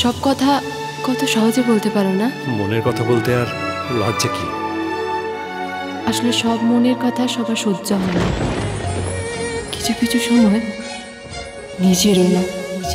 সব কথা কত সহজে বলতে পারো না। মনের কথা বলতে আর লজ্জা কি? আসলে সব মনের কথা সবার সহ্য হয় না। কিছু কিছু সময় নিজেরও না।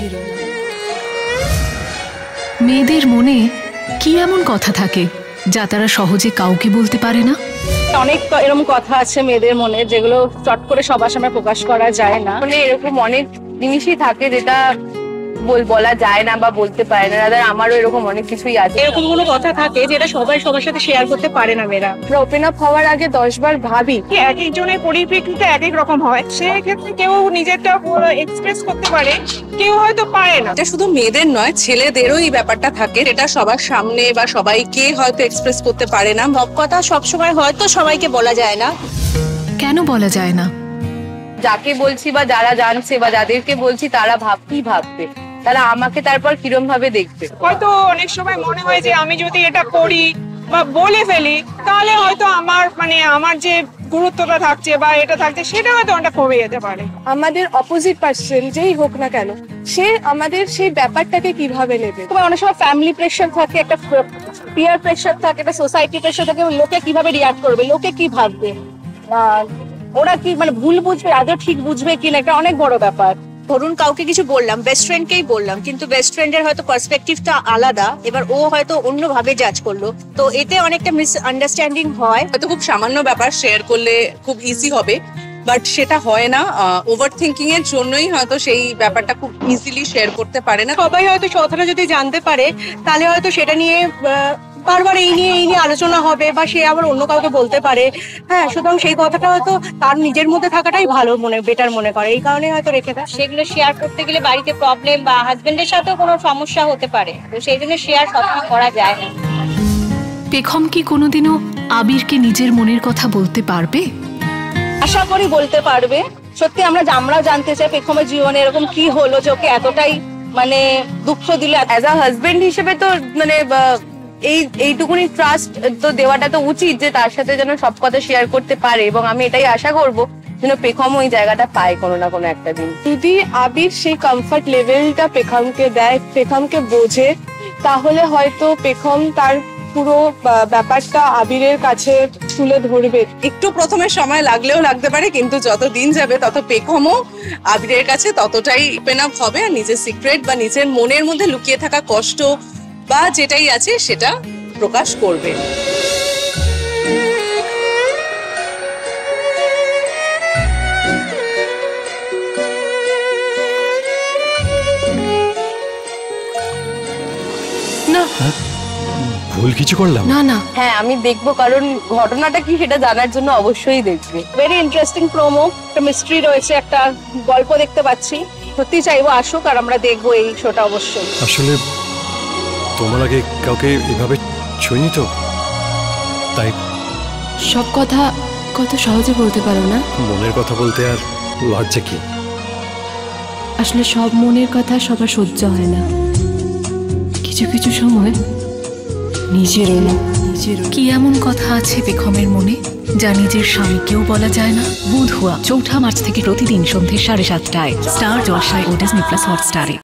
মেয়েদের মনে কি এমন কথা থাকে যা তারা সহজে কাউকে বলতে পারে না? অনেক এরকম কথা আছে মেয়েদের মনে, যেগুলো চট করে সবার সামনে প্রকাশ করা যায় না। মানে এরকম অনেক জিনিসই থাকে যেটা বলা যায় না বা বলতে পারে না। আমারও এরকম অনেক কিছুই আছে। এরকম কোনো কথা থাকে যেটা সবাই সবার সাথে শেয়ার করতে পারে না মেয়েরা। আমরা ওপেন আপ হওয়ার আগে 10 বার ভাবি। এক একজনের পরিপ্রেক্ষিতে এক এক রকম হয়, সেক্ষেত্রে কেউ নিজেরটা এক্সপ্রেস করতে পারে, কেউ হয়তো পারে না। এটা শুধু মেয়েদের নয়, ছেলেদেরও এই ব্যাপারটা থাকে, এটা সবার সামনে বা সবাইকে হয়তো এক্সপ্রেস করতে পারে না। সব কথা সবসময় হয়তো সবাইকে বলা যায় না। কেন বলা যায় না? যাকে বলছি বা যারা জানছে বা যাদেরকে বলছি তারা কি ভাববে, তারা আমাকে তারপর কিরম ভাবে দেখবে। হয়তো অনেক সময় মনে হয় যে আমি যদি এটা করি বা বলে ফেলি তাহলে হয়তো আমার যে গুরুত্বটা থাকছে বা এটা থাকছে সেটা হয়তো অনেকটা কমে যেতে পারে। আমাদের অপোজিট পার্সন যেই হোক না কেন, সে আমাদের সেই ব্যাপারটাকে কিভাবে নেবে। অনেক সময় ফ্যামিলি প্রেশার থাকে, একটা পিয়ার প্রেশার থাকে, একটা সোসাইটি প্রেশার থাকে। লোকে কিভাবে রিয়াক্ট করবে, লোকে কি ভাববে, ওরা কি ভুল বুঝবে, আদৌ ঠিক বুঝবে কিনা, এটা অনেক বড় ব্যাপার। ধরুন কাউকে কিছু বললাম, বেস্ট ফ্রেন্ডকেই বললাম, কিন্তু বেস্ট ফ্রেন্ডের হয়তো পার্সপেক্টিভটা আলাদা, এবার ও হয়তো অন্যভাবে জাজ করলো, তো এতে অনেকটা মিস আন্ডারস্ট্যান্ডিং হয়। হয়তো খুব সামান্য ব্যাপার শেয়ার করলে খুব ইজি হবে, বাট সেটা হয় না। ওভার থিঙ্কিং এর জন্যই হয়তো সেই ব্যাপারটা খুব ইজিলি শেয়ার করতে পারে না। সবাই হয়তো কথাটা যদি জানতে পারে তাহলে হয়তো সেটা নিয়ে বারবার এই নিয়ে আলোচনা হবে বা সে আবার অন্য কাউকে বলতে পারে। হ্যাঁ, সুতরাং সেই কথাটা হয়তো তার নিজের মধ্যে থাকাটাই ভালো বেটার মনে করে, এই কারণে হয়তো রেখে দেয়। সেগুলো শেয়ার করতে গেলে বাড়িতে প্রবলেম বা হাজবেন্ডের সাথেও কোনো সমস্যা হতে পারে, তো সেই জন্য শেয়ার সবসময় করা যায় না। পেখম কি কোনোদিনও আবিরকে নিজের মনের কথা বলতে পারবে? আশা করি বলতে পারবে। সত্যি আমরাও জানতে চাই পেখমের জীবনে এরকম কি হলো যে ওকে এতটাই দুঃখ দিল। অ্যাজ আ হাজবেন্ড হিসেবে তো এইটুকুনি ট্রাস্ট তো দেওয়াটা তো উচিত যে তার সাথে যেন সব কথা শেয়ার করতে পারে, এবং আমি এটাই আশা করব যেন পেখম ওই জায়গাটা পায় কোনো না কোনো একটা দিন। যদি আবির সেই কমফর্ট লেভেলটা পেখমকে দেয়, পেখমকে বোঝে, তাহলে হয়তো পেখম তার পুরো ব্যাপারটা আবিরের কাছে তুলে ধরবে। একটু প্রথমে সময় লাগলেও লাগতে পারে, কিন্তু যত দিন যাবে তত পেখমও আবিরের কাছে ততটাই ওপেন আপ হবে, আর নিজের সিক্রেট বা নিজের মনের মধ্যে লুকিয়ে থাকা কষ্ট বা যেটাই আছে সেটা প্রকাশ করবে। না, ভুল কিছু করলাম না না। হ্যাঁ, আমি দেখবো, কারণ ঘটনাটা কি সেটা জানার জন্য অবশ্যই দেখবে। ভেরি ইন্টারেস্টিং প্রোমো, একটা মিস্ট্রি রয়েছে, একটা গল্প দেখতে পাচ্ছি। সত্যি চাইবো আসুক আর আমরা দেখবো এই শোটা অবশ্যই। আসলে তোমার আগে কাউকে এভাবে ছুঁইনি তো, তাই সব কথা কত সহজে বলতে পারো না। মনের কথা বলতে আর লজ্জা কি? আসলে সব মনের কথা সবার সহ্য হয় না। কিছু কিছু সময় নিজেরও না। কি এমন কথা আছে পেখমের মনে যা নিজের স্বামীকেও বলা যায় না? বুধুয়া 4 মার্চ থেকে প্রতিদিন সন্ধ্যে 7:30টায় স্টার জলসায় ও ডিজনি প্লাস হটস্টারে।